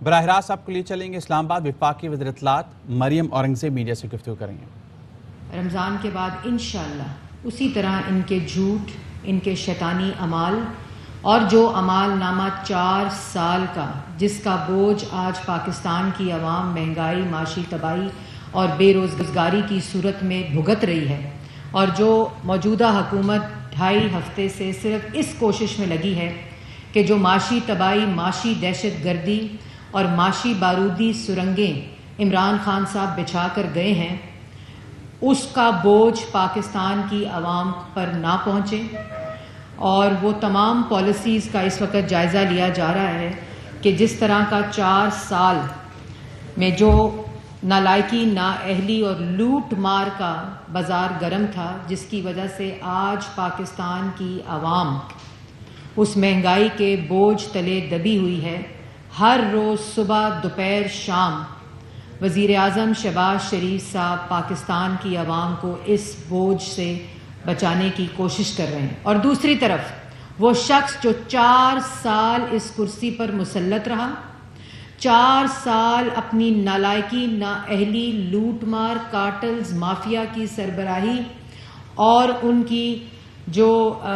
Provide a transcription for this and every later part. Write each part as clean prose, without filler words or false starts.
براہ راست آپ کے لیے چلیں گے اسلام آباد۔ وفاقی وزیر اطلاعات مریم اورنگزیب میڈیا سے گفتگو کریں گے۔ رمضان کے بعد انشاءاللہ اسی طرح ان کے جھوٹ، ان کے شیطانی اعمال اور جو اعمال نامہ 4 سال کا جس کا بوجھ آج پاکستان کی عوام مہنگائی، معاشی تباہی اور بے روزگاری کی صورت میں بھگت رہی ہے، اور جو موجودہ حکومت 2.5 ہفتے سے صرف اس کوشش میں لگی ہے کہ جو معاشی تباہی، معاشی دہشت گردی اور معاشی بارودی سرنگیں عمران خان صاحب بچھا کر گئے ہیں، اس کا بوجھ پاکستان کی عوام پر نہ پہنچے، اور وہ تمام پالیسیز کا اس وقت جائزہ لیا جا رہا ہے کہ جس طرح کا 4 سال میں جو نالائکی، نااہلی اور لوٹ مار کا بازار گرم تھا، جس کی وجہ سے آج پاکستان کی عوام اس مہنگائی کے بوجھ تلے دبی ہوئی ہے۔ ہر روز صبح، دوپہر، شام وزیر اعظم شہباز شریف صاحب پاکستان کی عوام کو اس بوجھ سے بچانے کی کوشش کر رہے ہیں، اور دوسری طرف وہ شخص جو 4 سال اس کرسی پر مسلط رہا، 4 سال اپنی نالائکی، نااہلی، لوٹ مار، کارٹلز، مافیا کی سربراہی اور ان کی جو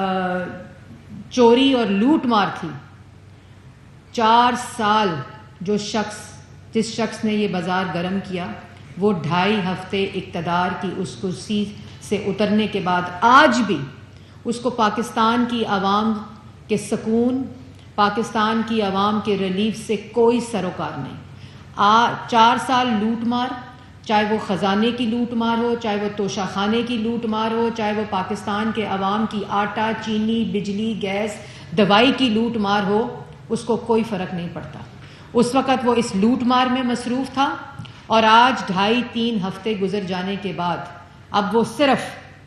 چوری اور لوٹ مار تھی، 4 سال جس شخص نے یہ بازار گرم کیا، وہ 2.5 ہفتے اقتدار کی اس کرسی سے اترنے کے بعد آج بھی اس کو پاکستان کی عوام کے سکون، پاکستان کی عوام کے ریلیف سے کوئی سروکار نہیں۔ 4 سال لوٹ مار، چاہے وہ خزانے کی لوٹ مار ہو، چاہے وہ توشہ خانے کی لوٹ مار ہو، چاہے وہ پاکستان کے عوام کی آٹا، چینی، بجلی، گیس، دوائی کی لوٹ مار ہو، اس کو کوئی فرق نہیں پڑتا۔ اس وقت وہ اس لوٹ مار میں مصروف تھا، اور آج 2.5-3 ہفتے گزر جانے کے بعد اب وہ صرف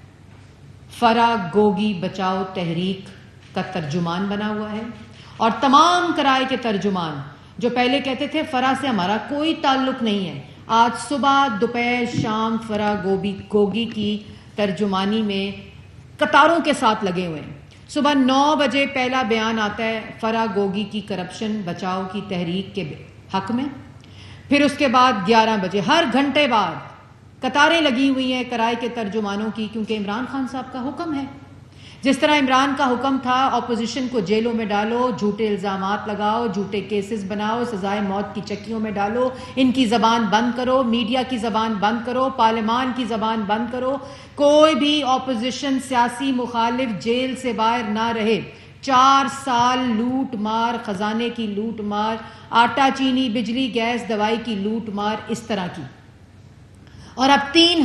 فرا گوگی بچاؤ تحریک کا ترجمان بنا ہوا ہے، اور تمام کرائے کے ترجمان جو پہلے کہتے تھے فرا سے ہمارا کوئی تعلق نہیں ہے، آج صبح، دوپہر، شام فرا گوگی کی ترجمانی میں قطاروں کے ساتھ لگے ہوئے ہیں۔ صبح 9 بجے پہلا بیان آتا ہے فرا گوگی کی کرپشن بچاؤ کی تحریک کے حق میں، پھر اس کے بعد 11 بجے، ہر گھنٹے بعد قطاریں لگی ہوئی ہیں کرائے کے ترجمانوں کی، کیونکہ عمران خان صاحب کا حکم ہے۔ جس طرح عمران کا حکم تھا اپوزیشن کو جیلوں میں ڈالو، جھوٹے الزامات لگاؤ، جھوٹے کیسز بناؤ، سزائے موت کی چکیوں میں ڈالو، ان کی زبان بند کرو، میڈیا کی زبان بند کرو، پارلیمان کی زبان بند کرو، کوئی بھی اپوزیشن سیاسی مخالف جیل سے باہر نہ رہے۔ 4 سال لوٹ مار، خزانے کی لوٹ مار، آٹا، چینی، بجلی، گیس، دوائی کی لوٹ مار اس طرح کی، اور اب 3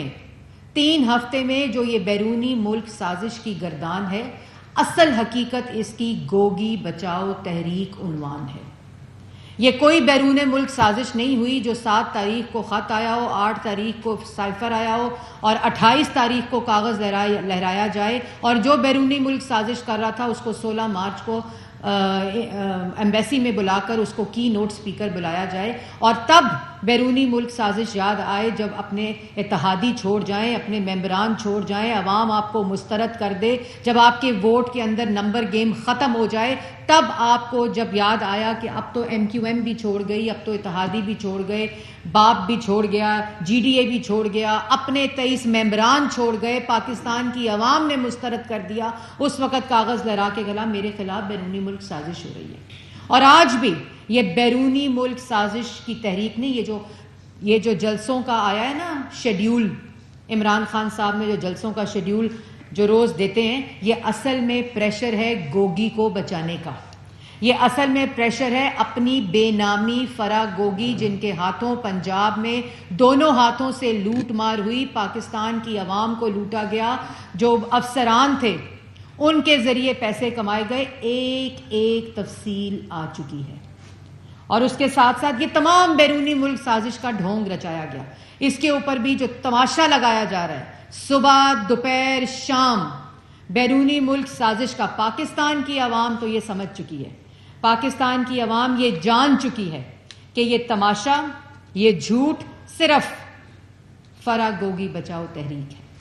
ہفتے میں جو یہ بیرونی ملک سازش کی گردان ہے، اصل حقیقت اس کی گوگی بچاؤ تحریک عنوان ہے۔ یہ کوئی بیرون ملک سازش نہیں ہوئی جو 7 تاریخ کو خط آیا ہو، 8 تاریخ کو سائفر آیا ہو اور 28 تاریخ کو کاغذ لہرایا جائے، اور جو بیرونی ملک سازش کر رہا تھا اس کو 16 مارچ کو ایمبیسی میں بلا کر اس کو کی نوٹ سپیکر بلایا جائے، اور تب بیرونی ملک سازش یاد آئے جب اپنے اتحادی چھوڑ جائیں، اپنے ممبران چھوڑ جائیں، عوام آپ کو مسترد کر دے، جب آپ کے ووٹ کے اندر نمبر گیم ختم ہو جائے، تب آپ کو جب یاد آیا کہ اب تو ایم کیو ایم بھی چھوڑ گئی، اب تو اتحادی بھی چھوڑ گئے، باپ بھی چھوڑ گیا، جی ڈی اے بھی چھوڑ گیا، اپنے 23 ممبران چھوڑ گئے، پاکستان کی عوام نے مسترد کر دیا، اس وقت کاغذ لہرا کے گلا میرے خلاف بیرونی ملک سازش ہو رہی ہے۔ اور آج بھی یہ بیرونی ملک سازش کی تحریک نہیں، یہ جو جلسوں کا آیا ہے نا شیڈیول، عمران خان صاحب نے جو جلسوں کا شیڈیول جو روز دیتے ہیں، یہ اصل میں پریشر ہے گوگی کو بچانے کا، یہ اصل میں پریشر ہے اپنی بے نامی فرا گوگی، جن کے ہاتھوں پنجاب میں دونوں ہاتھوں سے لوٹ مار ہوئی، پاکستان کی عوام کو لوٹا گیا، جو افسران تھے ان کے ذریعے پیسے کمائے گئے، ایک ایک تفصیل آ چکی ہے، اور اس کے ساتھ ساتھ یہ تمام بیرونی ملک سازش کا ڈھونگ رچایا گیا۔ اس کے اوپر بھی جو تماشا لگایا جا رہا ہے صبح، دوپہر، شام، بیرونی ملک سازش کا، پاکستان کی عوام تو یہ سمجھ چکی ہے، پاکستان کی عوام یہ جان چکی ہے کہ یہ تماشا، یہ جھوٹ صرف فرا گوگی بچاؤ تحریک ہے۔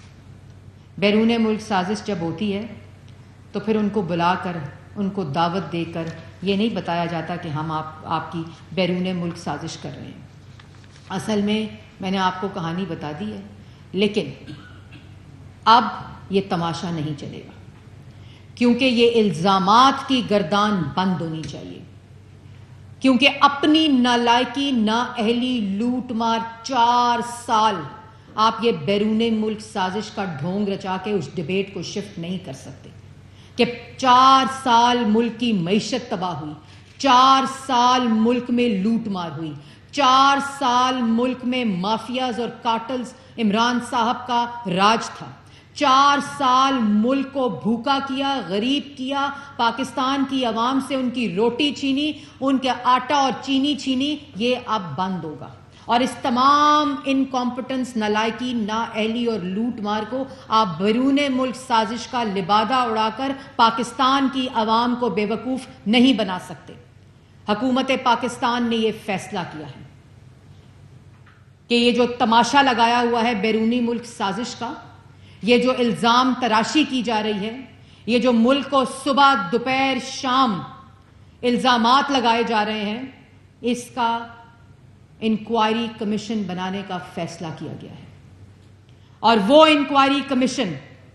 بیرون ملک سازش جب ہوتی ہے تو پھر ان کو بلا کر، ان کو دعوت دے کر یہ نہیں بتایا جاتا کہ ہم آپ کی بیرون ملک سازش کر رہے ہیں. اصل میں نے آپ کو کہانی بتا دی ہے، لیکن اب یہ تماشا نہیں چلے گا، کیونکہ یہ الزامات کی گردان بند ہونی چاہیے. کیونکہ اپنی نالائکی، نااہلی، لوٹ مار 4 سال آپ یہ بیرون ملک سازش کا ڈھونگ رچا کے اس ڈیبیٹ کو شفٹ نہیں کر سکتے کہ 4 سال ملک کی معیشت تباہ ہوئی، 4 سال ملک میں لوٹ مار ہوئی، 4 سال ملک میں مافیاز اور کارٹلز عمران صاحب کا راج تھا، 4 سال ملک کو بھوکا کیا، غریب کیا، پاکستان کی عوام سے ان کی روٹی چھینی، ان کے آٹا اور چینی چھینی. یہ اب بند ہوگا، اور اس تمام انکمپٹنس، نالائکی، نااہلی اور لوٹ مار کو آپ بیرون ملک سازش کا لبادہ اڑا کر پاکستان کی عوام کو بے وقوف نہیں بنا سکتے. حکومت پاکستان نے یہ فیصلہ کیا ہے کہ یہ جو تماشا لگایا ہوا ہے بیرونی ملک سازش کا، یہ جو الزام تراشی کی جا رہی ہے، یہ جو ملک کو صبح دوپہر شام الزامات لگائے جا رہے ہیں، اس کا انکوائری کمیشن بنانے کا فیصلہ کیا گیا ہے. اور وہ انکوائری کمیشن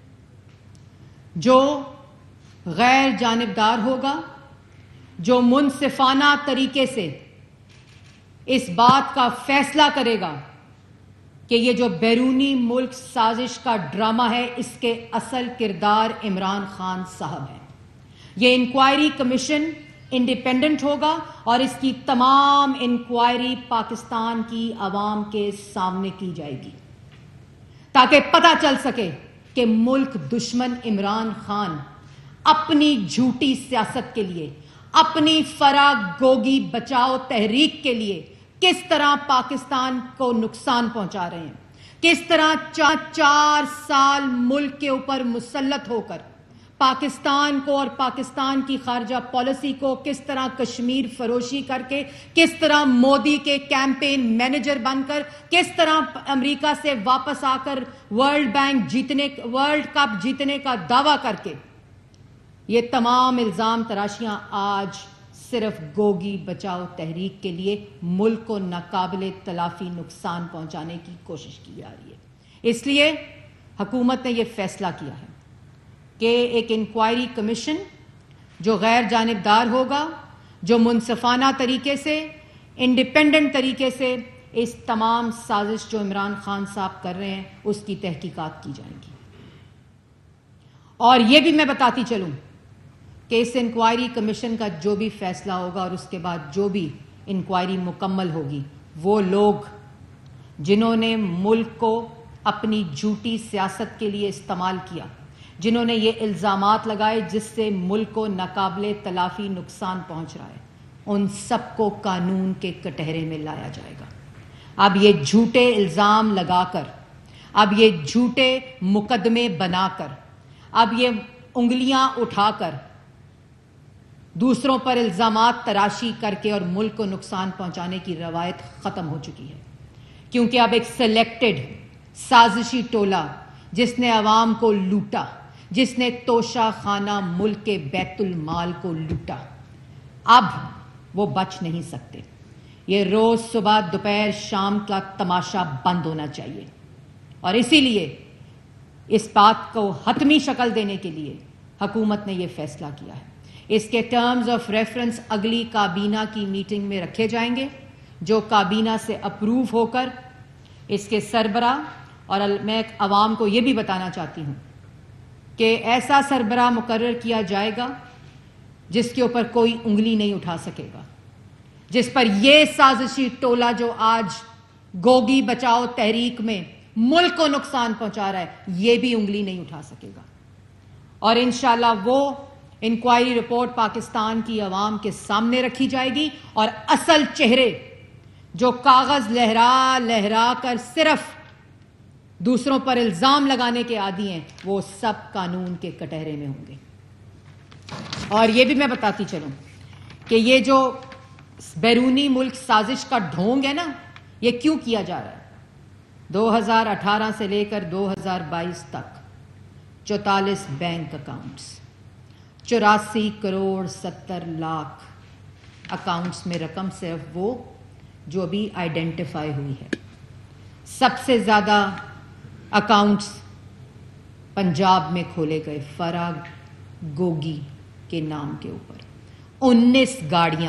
جو غیر جانبدار ہوگا، جو منصفانہ طریقے سے اس بات کا فیصلہ کرے گا کہ یہ جو بیرونی ملک سازش کا ڈرامہ ہے، اس کے اصل کردار عمران خان صاحب ہیں. یہ انکوائری کمیشن انڈیپینڈنٹ ہوگا اور اس کی تمام انکوائری پاکستان کی عوام کے سامنے کی جائے گی، تاکہ پتہ چل سکے کہ ملک دشمن عمران خان اپنی جھوٹی سیاست کے لیے، اپنی فرا گوگی بچاؤ تحریک کے لیے کس طرح پاکستان کو نقصان پہنچا رہے ہیں، کس طرح 4 سال ملک کے اوپر مسلط ہو کر پاکستان کو اور پاکستان کی خارجہ پالیسی کو کس طرح کشمیر فروشی کر کے، کس طرح مودی کے کیمپین مینیجر بن کر، کس طرح امریکہ سے واپس آ کر ورلڈ کپ جیتنے کا دعویٰ کر کے، یہ تمام الزام تراشیاں آج صرف گوگی بچاؤ تحریک کے لیے ملک کو ناقابل تلافی نقصان پہنچانے کی کوشش کی جا رہی ہے. اس لیے حکومت نے یہ فیصلہ کیا ہے کہ ایک انکوائری کمیشن جو غیر جانبدار ہوگا، جو منصفانہ طریقے سے، انڈیپینڈنٹ طریقے سے اس تمام سازش جو عمران خان صاحب کر رہے ہیں اس کی تحقیقات کی جائیں گی. اور یہ بھی میں بتاتی چلوں کہ اس انکوائری کمیشن کا جو بھی فیصلہ ہوگا اور اس کے بعد جو بھی انکوائری مکمل ہوگی، وہ لوگ جنہوں نے ملک کو اپنی جھوٹی سیاست کے لیے استعمال کیا، جنہوں نے یہ الزامات لگائے جس سے ملک کو ناقابل تلافی نقصان پہنچ رہا ہے، ان سب کو قانون کے کٹہرے میں لایا جائے گا. اب یہ جھوٹے الزام لگا کر، اب یہ جھوٹے مقدمے بنا کر، اب یہ انگلیاں اٹھا کر دوسروں پر الزامات تراشی کر کے اور ملک کو نقصان پہنچانے کی روایت ختم ہو چکی ہے. کیونکہ اب ایک سلیکٹڈ سازشی ٹولہ جس نے عوام کو لوٹا، جس نے توشہ خانہ ملک کے بیت المال کو لوٹا، اب وہ بچ نہیں سکتے. یہ روز صبح دوپہر شام کا تماشا بند ہونا چاہیے. اور اسی لیے اس بات کو حتمی شکل دینے کے لیے حکومت نے یہ فیصلہ کیا ہے. اس کے ٹرمز آف ریفرنس اگلی کابینہ کی میٹنگ میں رکھے جائیں گے، جو کابینہ سے اپروو ہو کر اس کے سربراہ، اور میں عوام کو یہ بھی بتانا چاہتی ہوں کہ ایسا سربراہ مقرر کیا جائے گا جس کے اوپر کوئی انگلی نہیں اٹھا سکے گا، جس پر یہ سازشی ٹولہ جو آج گوگی بچاؤ تحریک میں ملک کو نقصان پہنچا رہا ہے، یہ بھی انگلی نہیں اٹھا سکے گا. اور انشاءاللہ وہ انکوائری رپورٹ پاکستان کی عوام کے سامنے رکھی جائے گی، اور اصل چہرے جو کاغذ لہرا لہرا کر صرف دوسروں پر الزام لگانے کے عادی ہیں، وہ سب قانون کے کٹہرے میں ہوں گے. اور یہ بھی میں بتاتی چلوں کہ یہ جو بیرونی ملک سازش کا ڈھونگ ہے نا، یہ کیوں کیا جا رہا ہے. 2018 سے لے کر 2022 تک 44 bank accounts, 84 crore 70 lakh accounts میں رقم صرف وہ جو ابھی آئیڈینٹیفائی ہوئی ہے. سب سے زیادہ اکاؤنٹس پنجاب میں کھولے گئے فرا گوگی کے نام کے اوپر. 19 گاڑیاں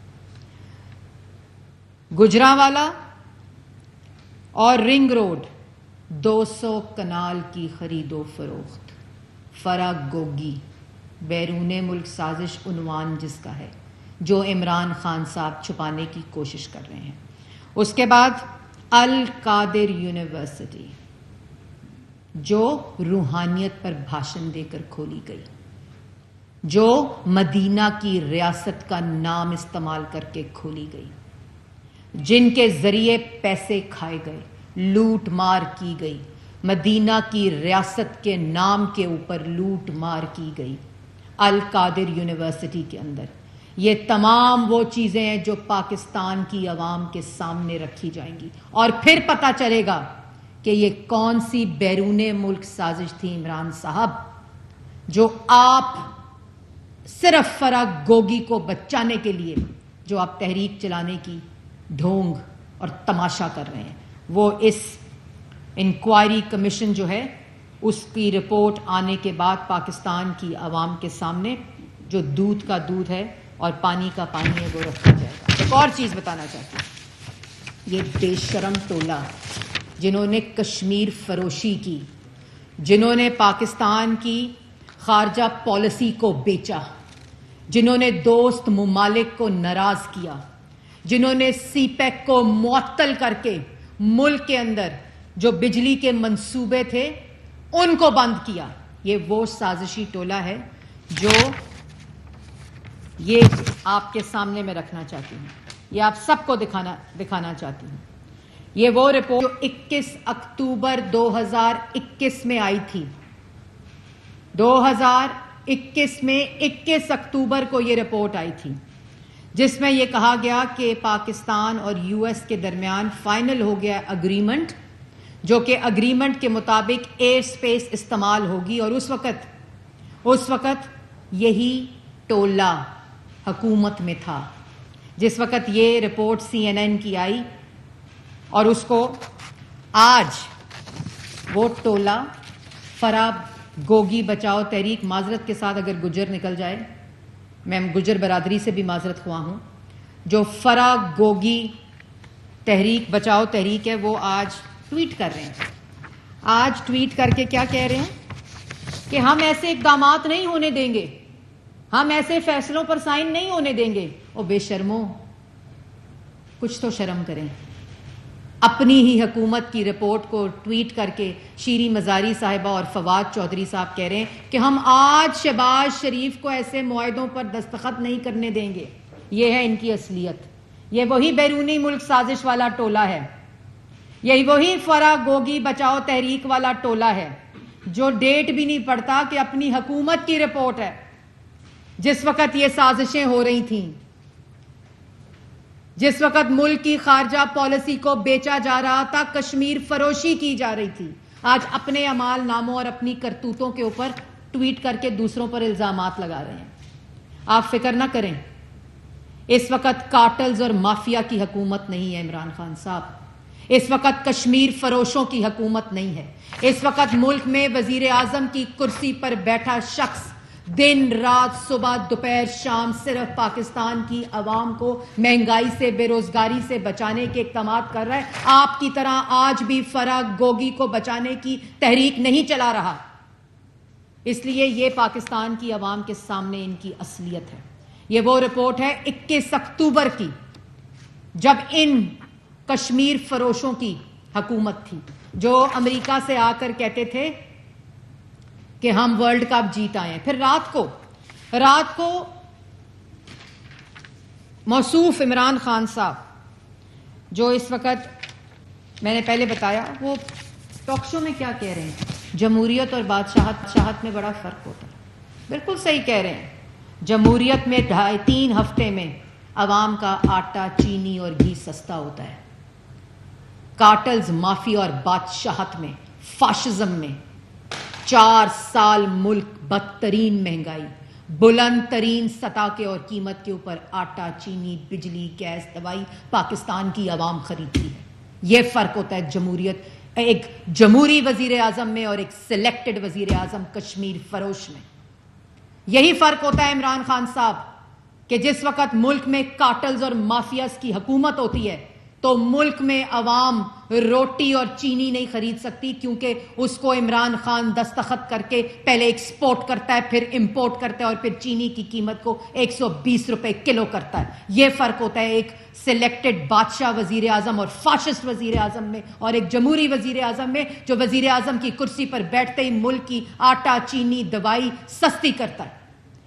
گجرانوالہ اور رنگ روڈ 200 کنال کی خرید و فروخت. فرا گوگی بیرون ملک سازش عنوان جس کا ہے جو عمران خان صاحب چھپانے کی کوشش کر رہے ہیں. اس کے بعد القادر یونیورسٹی جو روحانیت پر بھاشن دے کر کھولی گئی, جو مدینہ کی ریاست کا نام استعمال کر کے کھولی گئی, جن کے ذریعے پیسے کھائے گئے, لوٹ مار کی گئی, مدینہ کی ریاست کے نام کے اوپر لوٹ مار کی گئی. القادر یونیورسٹی کے اندر یہ تمام وہ چیزیں ہیں جو پاکستان کی عوام کے سامنے رکھی جائیں گی, اور پھر پتہ چلے گا کہ یہ کون سی بیرون ملک سازش تھی عمران صاحب جو آپ صرف فرا گوگی کو بچانے کے لیے جو آپ تحریک چلانے کی ڈھونگ اور تماشا کر رہے ہیں. وہ اس انکوائری کمیشن جو ہے اس کی رپورٹ آنے کے بعد پاکستان کی عوام کے سامنے جو دودھ کا دودھ ہے اور پانی کا پانی ہے وہ رکھا جائے گا. ایک اور چیز بتانا چاہتی ہوں, یہ بے شرم ٹولہ جنہوں نے کشمیر فروشی کی, جنہوں نے پاکستان کی خارجہ پالیسی کو بیچا, جنہوں نے دوست ممالک کو ناراض کیا, جنہوں نے سی پیک کو معطل کر کے ملک کے اندر جو بجلی کے منصوبے تھے ان کو بند کیا. یہ وہ سازشی ٹولہ ہے جو یہ آپ کے سامنے میں رکھنا چاہتی ہوں, یہ آپ سب کو دکھانا چاہتی ہوں. یہ وہ رپورٹ جو 21 اکتوبر 2021 میں آئی تھی. 2021 میں 21 اکتوبر کو یہ رپورٹ آئی تھی جس میں یہ کہا گیا کہ پاکستان اور یو ایس کے درمیان فائنل ہو گیا اگریمنٹ, جو کہ اگریمنٹ کے مطابق ایئر سپیس استعمال ہوگی. اور اس وقت یہی ٹولہ حکومت میں تھا جس وقت یہ رپورٹ CNN کی آئی, اور اس کو آج وہ ٹولہ فرا گوگی بچاؤ تحریک, معذرت کے ساتھ اگر گجر نکل جائے, میں گجر برادری سے بھی معذرت خواہ ہوں, جو فرا گوگی تحریک بچاؤ تحریک ہے وہ آج ٹویٹ کر رہے ہیں. آج ٹویٹ کر کے کیا کہہ رہے ہیں کہ ہم ایسے اقدامات نہیں ہونے دیں گے, ہم ایسے فیصلوں پر سائن نہیں ہونے دیں گے. او بے شرمو, کچھ تو شرم کریں. اپنی ہی حکومت کی رپورٹ کو ٹویٹ کر کے شیریں مزاری صاحبہ اور فواد چودھری صاحب کہہ رہے ہیں کہ ہم آج شہباز شریف کو ایسے معاہدوں پر دستخط نہیں کرنے دیں گے. یہ ہے ان کی اصلیت. یہ وہی بیرونی ملک سازش والا ٹولہ ہے, یہی وہی فرا گوگی بچاؤ تحریک والا ٹولہ ہے جو ڈیٹ بھی نہیں پڑتا کہ اپنی حکومت کی رپورٹ ہے جس وقت یہ سازشیں ہو رہی تھیں, جس وقت ملک کی خارجہ پالیسی کو بیچا جا رہا تھا, کشمیر فروشی کی جا رہی تھی. آج اپنے اعمال ناموں اور اپنی کرتوتوں کے اوپر ٹویٹ کر کے دوسروں پر الزامات لگا رہے ہیں. آپ فکر نہ کریں, اس وقت کارٹلز اور مافیا کی حکومت نہیں ہے عمران خان صاحب, اس وقت کشمیر فروشوں کی حکومت نہیں ہے. اس وقت ملک میں وزیر اعظم کی کرسی پر بیٹھا شخص دن رات صبح دوپہر شام صرف پاکستان کی عوام کو مہنگائی سے بے روزگاری سے بچانے کے اقدامات کر رہا ہے. آپ کی طرح آج بھی فرا گوگی کو بچانے کی تحریک نہیں چلا رہا. اس لیے یہ پاکستان کی عوام کے سامنے ان کی اصلیت ہے. یہ وہ رپورٹ ہے 21 اکتوبر کی جب ان کشمیر فروشوں کی حکومت تھی جو امریکہ سے آ کر کہتے تھے کہ ہم ورلڈ کپ جیت آئے ہیں. پھر رات کو موصوف عمران خان صاحب جو اس وقت میں نے پہلے بتایا وہ ٹاک شو میں کیا کہہ رہے ہیں, جمہوریت اور بادشاہت میں بڑا فرق ہوتا ہے. بالکل صحیح کہہ رہے ہیں. جمہوریت میں 2.5-3 ہفتے میں عوام کا آٹا چینی اور گھی سستا ہوتا ہے. کارٹلز مافیا اور بادشاہت میں فاشزم میں 4 سال ملک بدترین مہنگائی, बुलंद तरीन सतह के और कीमत के ऊपर आटा, चीनी, बिजली, गैस, दवाई पाकिस्तान की आवाम खरीदती है। ये फर्क होता है जमहूरियत, एक जमहूरी वजीर आजम में और एक सिलेक्टेड वजीर आजम कश्मीर फरोश में। यही फर्क होता है इमरान खान साहब कि जिस वक्त मुल्क में कार्टल्स और माफियाज की हुकूमत होती है तो मुल्क में अवाम रोटी और चीनी नहीं खरीद सकती, क्योंकि उसको इमरान खान दस्तखत करके पहले एक्सपोर्ट करता है, फिर इंपोर्ट करता है और फिर चीनी की कीमत को 120 रुपए किलो करता है। यह फर्क होता है एक सिलेक्टेड बादशाह वजीर आजम और फाशिस्ट वजीर आजम में, और एक जमहूरी वजीर आजम में जो वजीर आजम की कुर्सी पर बैठते ही मुल्क की आटा, चीनी, दवाई सस्ती करता है।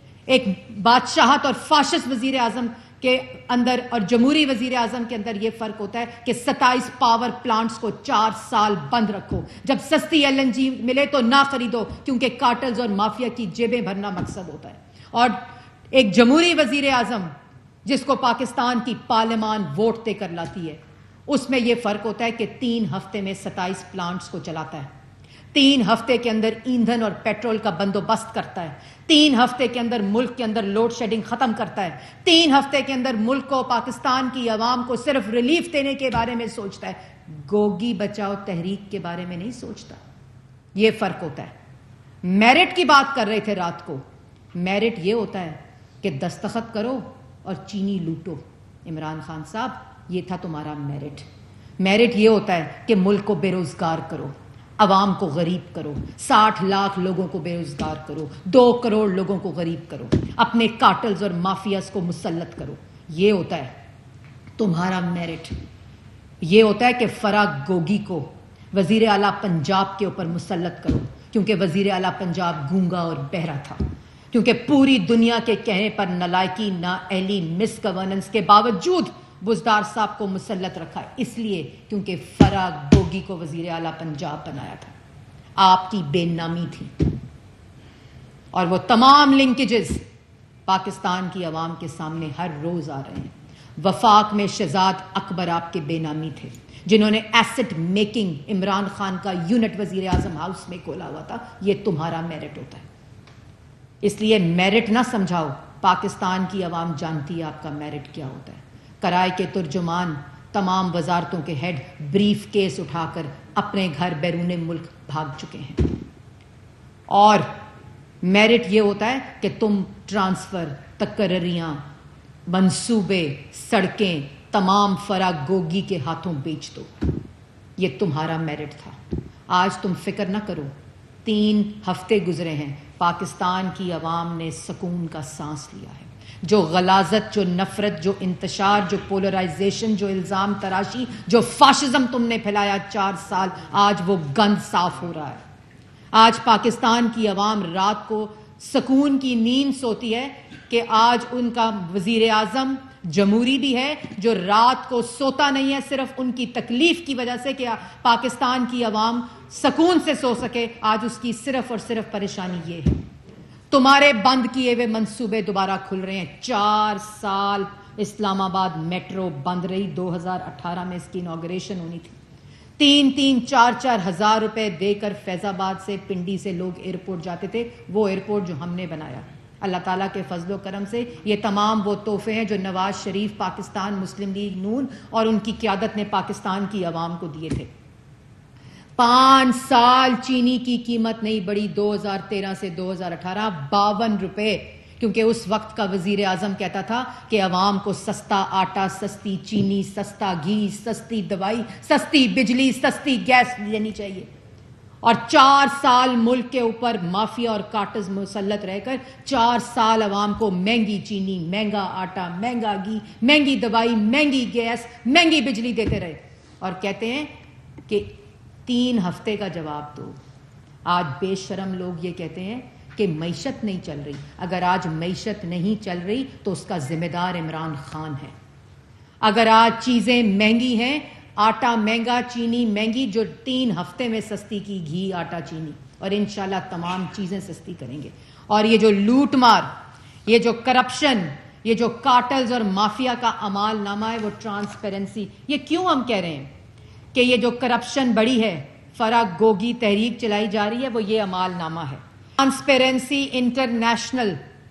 एक बादशाहत और फाशिस्ट वजीर आजम के अंदर और जमहूरी वजीर आजम के अंदर यह फर्क होता है कि 27 पावर प्लांट्स को 4 साल बंद रखो, जब सस्ती LNG मिले तो ना खरीदो, क्योंकि कार्टल्स और माफिया की जेबें भरना मकसद होता है। और एक जमहूरी वजीर आजम जिसको पाकिस्तान की पार्लियामान वोट दे कर लाती है, उसमें यह फर्क होता है कि 3 हफ्ते में 27 प्लांट्स को चलाता है, 3 हफ्ते के अंदर ईंधन और पेट्रोल का बंदोबस्त करता है, 3 हफ्ते के अंदर मुल्क के अंदर लोड शेडिंग खत्म करता है, 3 हफ्ते के अंदर मुल्क को, पाकिस्तान की आवाम को सिर्फ रिलीफ देने के बारे में सोचता है, गोगी बचाओ तहरीक के बारे में नहीं सोचता। यह फर्क होता है। मेरिट की बात कर रहे थे रात को, मेरिट यह होता है कि दस्तखत करो और चीनी लूटो। इमरान खान साहब, यह था तुम्हारा मेरिट। मेरिट यह होता है कि मुल्क को बेरोजगार करो, अवाम को गरीब करो, 60 लाख लोगों को बेरोजगार करो, 2 करोड़ लोगों को गरीब करो, अपने कार्टल्स और माफियाज को मुसल्लत करो। यह होता है तुम्हारा मेरिट। यह होता है कि फराग गोगी को वजीर आला पंजाब के ऊपर मुसल्लत करो, क्योंकि वजीर आला पंजाब गूंगा और बहरा था, क्योंकि पूरी दुनिया के कहने पर नालायकी, नाअहली, मिस गवर्नेंस के बावजूद बुजदार साहब को मुसल्लत रखा, इसलिए क्योंकि फराग गोगी को वजीर आला पंजाब बनाया था। आपकी बेनामी थी, और वो तमाम लिंकेजेस पाकिस्तान की आवाम के सामने हर रोज आ रहे हैं। वफाक में शहजाद अकबर आपके बेनामी थे, जिन्होंने एसेट मेकिंग इमरान खान का यूनिट वजीर आजम हाउस में खोला हुआ था। यह तुम्हारा मेरिट होता है। इसलिए मेरिट ना समझाओ, पाकिस्तान की आवाम जानती है आपका मेरिट क्या होता है। कराए के तुर्जुमान, तमाम वजारतों के हेड ब्रीफ केस उठाकर अपने घर बैरून मुल्क भाग चुके हैं। और मेरिट ये होता है कि तुम ट्रांसफर, तकर्रियां, मंसूबे, सड़कें तमाम फराग गोगी के हाथों बेच दो। ये तुम्हारा मेरिट था। आज तुम फिक्र ना करो, 3 हफ्ते गुजरे हैं, पाकिस्तान की आवाम ने सुकून का सांस लिया है। जो गलाजत, जो नफरत, जो इंतशार, जो पोलराइजेशन, जो इल्ज़ाम तराशी, जो फाशिज्म तुमने फैलाया 4 साल, आज वो गंद साफ हो रहा है। आज पाकिस्तान की आवाम रात को सुकून की नींद सोती है कि आज उनका वजीर आजम जमहूरी भी है, जो रात को सोता नहीं है सिर्फ उनकी तकलीफ की वजह से कि पाकिस्तान की आवाम सुकून से सो सके। आज उसकी सिर्फ और सिर्फ परेशानी ये है। तुम्हारे बंद किए हुए मंसूबे दोबारा खुल रहे हैं। 4 साल इस्लामाबाद मेट्रो बंद रही, 2018 में इसकी इनॉग्रेशन होनी थी। 3-3, 4-4 हजार रुपए देकर फैजाबाद से, पिंडी से लोग एयरपोर्ट जाते थे। वो एयरपोर्ट जो हमने बनाया, अल्लाह ताला के फजलो करम से, ये तमाम वो तोहफे हैं जो नवाज शरीफ, पाकिस्तान मुस्लिम लीग नून और उनकी क़यादत ने पाकिस्तान की आवाम को दिए थे। 5 साल चीनी की कीमत नहीं बढ़ी, 2013 से 2018 52 रुपए, क्योंकि उस वक्त का वजीर आजम कहता था कि अवाम को सस्ता आटा, सस्ती चीनी, सस्ता घी, सस्ती दवाई, सस्ती बिजली, सस्ती गैस देनी चाहिए। और 4 साल मुल्क के ऊपर माफिया और काटर्स मुसल्लत रहकर 4 साल अवाम को महंगी चीनी, महंगा आटा, महंगा घी, महंगी दवाई, महंगी गैस, महंगी बिजली देते रहे। और कहते हैं कि 3 हफ्ते का जवाब दो। आज बेशरम लोग ये कहते हैं कि मईशत नहीं चल रही। अगर आज मईशत नहीं चल रही तो उसका जिम्मेदार इमरान खान है। अगर आज चीजें महंगी हैं, आटा महंगा, चीनी महंगी, जो 3 हफ्ते में सस्ती की घी, आटा, चीनी, और इंशाल्लाह तमाम चीजें सस्ती करेंगे। और ये जो लूट मार, ये जो करप्शन, ये जो कार्टल्स और माफिया का अमाल नामा है, वो ट्रांसपेरेंसी, ये क्यों हम कह रहे हैं कि ये जो करप्शन बड़ी है, फराग गोगी तहरीक चलाई जा रही है, वो ये अमाल नामा है। ट्रांसपेरेंसी इंटरनेशनल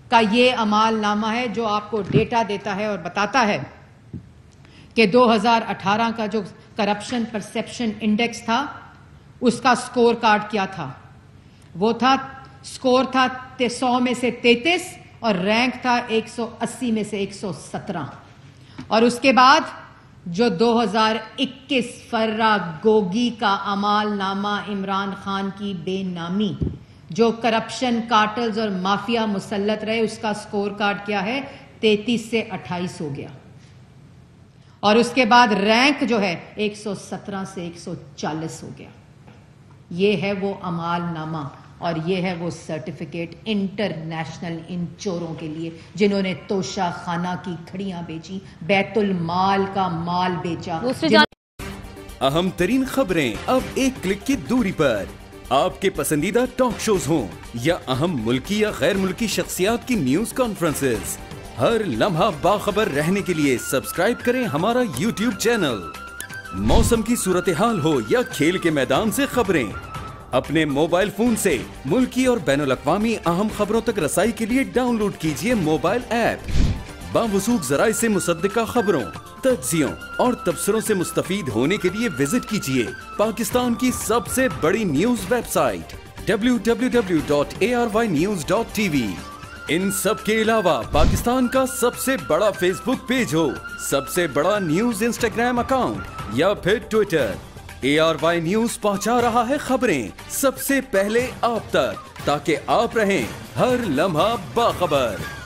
کا یہ عمال نامہ ہے جو آپ کو ڈیٹا دیتا ہے اور بتاتا ہے کہ 2018 کا جو کرپشن پرسیپشن انڈیکس تھا اس کا سکور کارڈ کیا تھا. وہ تھا سکور تھا 100 میں سے 33 اور رینک تھا 180 میں سے 117. اور اس کے بعد جو 2021 فرا گوگی کا عمال نامہ عمران خان کی بے نامی جو کرپشن کارٹلز اور مافیا مسلط رہے اس کا سکور کارڈ کیا ہے 33 سے 28 ہو گیا. اور اس کے بعد رینک جو ہے 117 سے 140 ہو گیا. یہ ہے وہ عمال نامہ اور یہ ہے وہ سرٹیفکیٹ انٹرنیشنل ان چوروں کے لیے جنہوں نے توشہ خانہ کی کھڑیاں بیچی, بیت المال کا مال بیچا. اہم ترین خبریں اب ایک کلک کی دوری پر. آپ کے پسندیدہ ٹاک شوز ہوں یا اہم ملکی یا غیر ملکی شخصیات کی نیوز کانفرنسز, ہر لمحہ باخبر رہنے کے لیے سبسکرائب کریں ہمارا یوٹیوب چینل. موسم کی صورتحال ہو یا کھیل کے میدان سے خبریں, اپنے موبائل فون سے ملکی اور بین الاقوامی اہم خبروں تک رسائی کے لیے ڈاؤن لوڈ کیجیے موبائل ایپ. باوثوق ذرائع سے مصدقہ خبروں, تجزیوں اور تبصروں سے مستفید ہونے کے لیے وزٹ کیجیے پاکستان کی سب سے بڑی نیوز ویب سائٹ www.arYnews.tv. ان سب کے علاوہ پاکستان کا سب سے بڑا فیس بک پیج ہو, سب سے بڑا نیوز انسٹاگرام اکاؤنٹ یا پھر ٹویٹر, ARY نیوز پہنچا رہا ہے خبریں سب سے پہلے آپ تک تاکہ آپ رہیں ہر لمحہ باخبر.